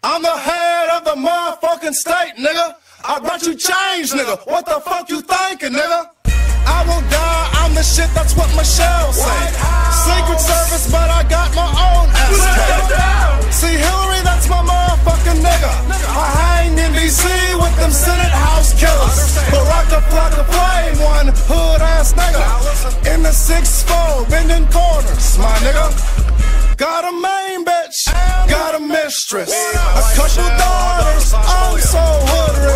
I'm the head of the motherfucking state, nigga. I brought you change, nigga. What the fuck you thinking, nigga? I won't die, I'm the shit, that's what Michelle say. Secret Service, but I got my own SK. See, Hillary, that's my motherfucking nigga. I hang in DC with them Senate House killers. Barack a flock of flame, one hood ass nigga. In the 6'4", bending corners, my nigga. Got a main bitch, got a mistress, a couple daughters, I'm so hood